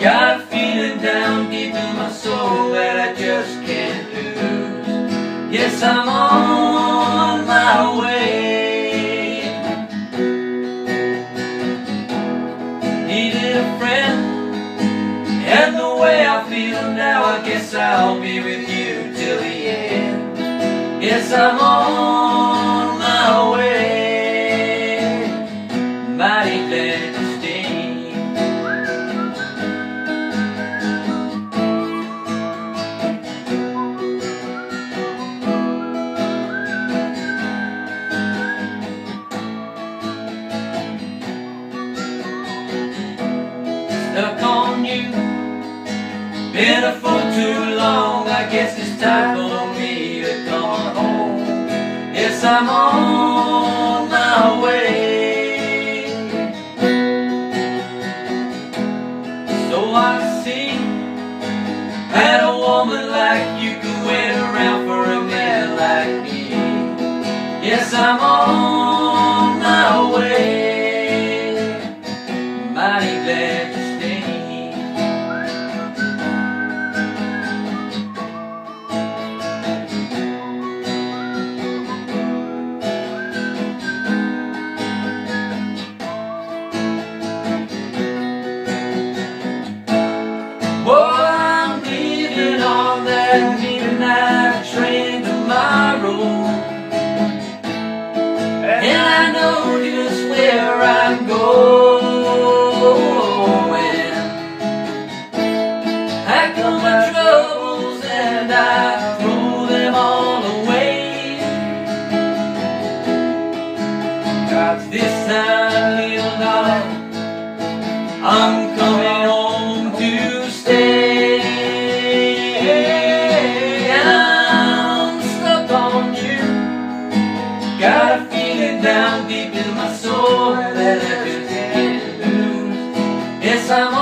Got a feeling down deep in my soul that I just can't lose. Yes, I'm on my way. Needed a friend, and the way I feel now, I guess I'll be with you till the end. Yes, I'm on my way, mighty glad to stay. Stuck on you, been a fool too long. I guess it's time for me to come home. Yes, I'm on my way. So I see that a woman like you could wait around for a man like me. Yes, I'm on my way, mighty glad to stay. I'm leaving on that midnight train tomorrow, and I know just where I'm going. I got my troubles and I throw them all away. 'Cause this time, little darling, I'm coming home to stay. I'm stuck on you, got a feeling down deep in my soul that I just can't lose. Yes, I'm